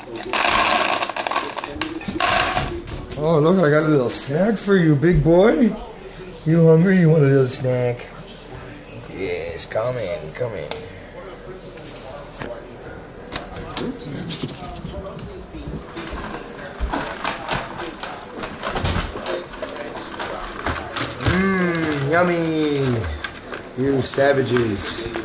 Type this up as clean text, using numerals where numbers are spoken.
Oh, look, I got a little snack for you, big boy. You hungry? You want a little snack? Yes, come in, come in. Mmm, yummy. You savages.